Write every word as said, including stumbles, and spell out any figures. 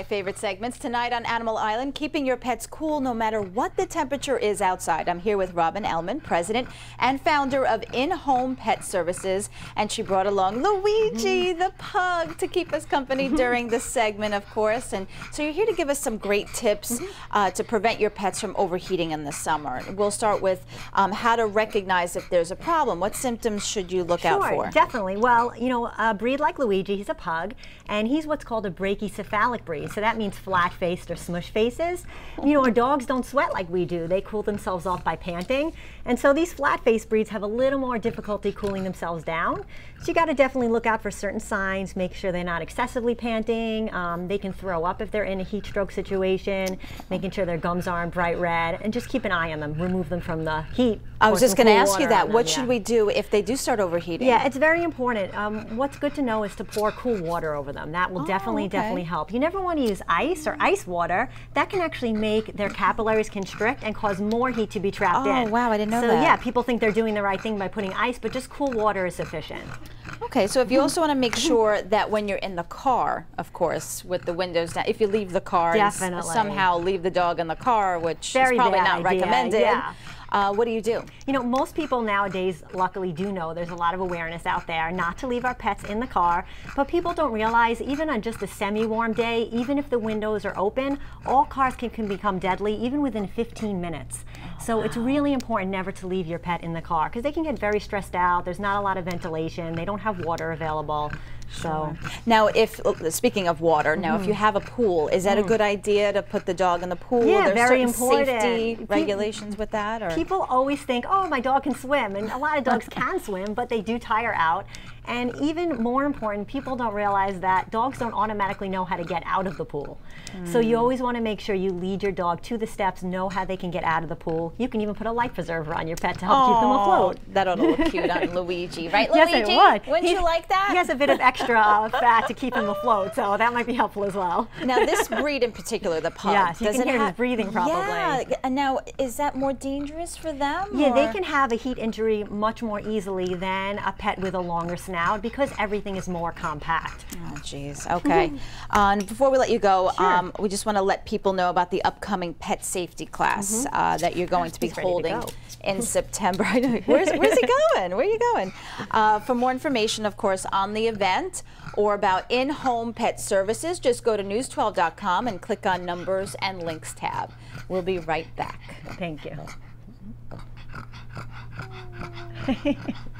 favorite segments tonight on Animal Island, keeping your pets cool no matter what the temperature is outside. I'm here with Robin Ellman, president and founder of In-Home Pet Services, and she brought along Luigi, mm-hmm. the pug, to keep us company during this segment, of course. And so you're here to give us some great tips mm-hmm. uh, to prevent your pets from overheating in the summer. We'll start with um, how to recognize if there's a problem. What symptoms should you look sure, out for? Definitely. Well, you know, a breed like Luigi, he's a pug, and he's what's called a brachycephalic breed. So that means flat-faced or smush faces. You know, our dogs don't sweat like we do. They cool themselves off by panting. And so these flat-faced breeds have a little more difficulty cooling themselves down. So you got to definitely look out for certain signs, make sure they're not excessively panting. Um, they can throw up if they're in a heat stroke situation, making sure their gums aren't bright red, and just keep an eye on them, remove them from the heat. I was just going to ask you that. Them, what yeah. should we do if they do start overheating? Yeah, it's very important. Um, what's good to know is to pour cool water over them. That will oh, definitely, okay. definitely help. You never want to use ice or ice water. That can actually make their capillaries constrict and cause more heat to be trapped oh, in. Oh, wow, I didn't know so, that. So yeah, people think they're doing the right thing by putting ice, but just cool water is sufficient. Okay, so if you also want to make sure that when you're in the car, of course, with the windows down, if you leave the car Definitely. and somehow leave the dog in the car, which Very is probably not idea. recommended, yeah. Uh, what do you do? You know, most people nowadays luckily do know there's a lot of awareness out there not to leave our pets in the car, but people don't realize even on just a semi-warm day, even if the windows are open, all cars can, can become deadly even within fifteen minutes. So it's really important never to leave your pet in the car because they can get very stressed out. There's not a lot of ventilation. They don't have water available. So sure. Now, if speaking of water, mm-hmm. now if you have a pool, is that mm. a good idea to put the dog in the pool? Yeah, There's very certain important. Safety People, regulations with that, or people always think, oh, my dog can swim, and a lot of dogs can swim, but they do tire out. And even more important, people don't realize that dogs don't automatically know how to get out of the pool. Mm. So you always want to make sure you lead your dog to the steps, know how they can get out of the pool. You can even put a life preserver on your pet to help oh, keep them afloat. That ought to look cute on Luigi, right, Yes, Luigi? it would. Wouldn't He's, you like that? He has a bit of extra uh, fat to keep him afloat, so that might be helpful as well. Now, this breed in particular, the pug, yes, you does can it hear have, his breathing probably. Yeah, and now, is that more dangerous for them? Yeah, or? they can have a heat injury much more easily than a pet with a longer snout because everything is more compact. Oh, geez. Okay. uh, and before we let you go, sure. um, we just want to let people know about the upcoming pet safety class mm-hmm. uh, that you're going to be He's holding to in September. I know. Where's, where's he going? Where are you going? Uh, for more information, of course, on the event or about In-Home Pet Services, just go to news twelve dot com and click on Numbers and Links tab. We'll be right back. Thank you.